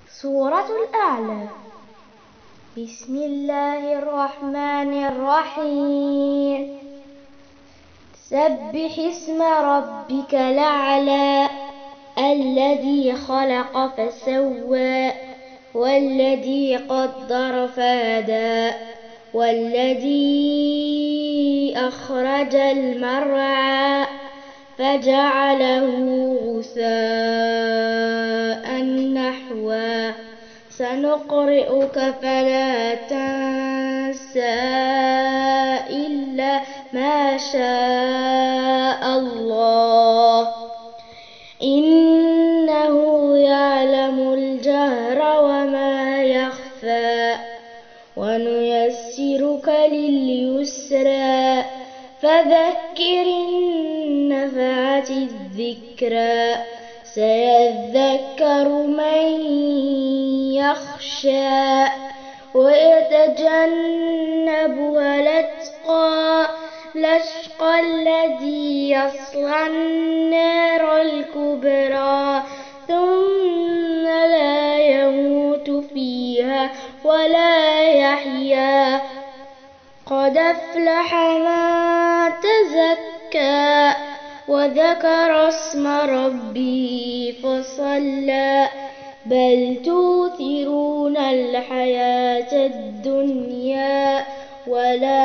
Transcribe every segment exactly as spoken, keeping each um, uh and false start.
سورة الأعلى. بسم الله الرحمن الرحيم. سبح اسم ربك الأعلى الذي خلق فسوى والذي قدر فهدى والذي أخرج المرعى فجعله غثاء نحوا سنقرئك فلا تنسى إلا ما شاء الله إنه يعلم الجهر وما يخفى ونيسرك لليسرى فذكر إن نفعت الذكرى سيذكر من يخشى ويتجنبها الأتقى الأشقى الذي يصلى النار الكبرى ثم لا يموت فيها ولا يحيا قد أفلح من تزكى وذكر اسم ربه فصلى بل توثرون الحياة الدنيا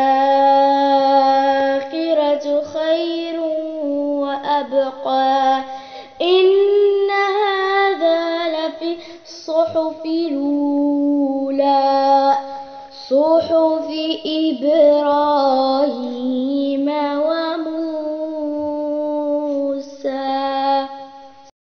والآخرة خير وأبقى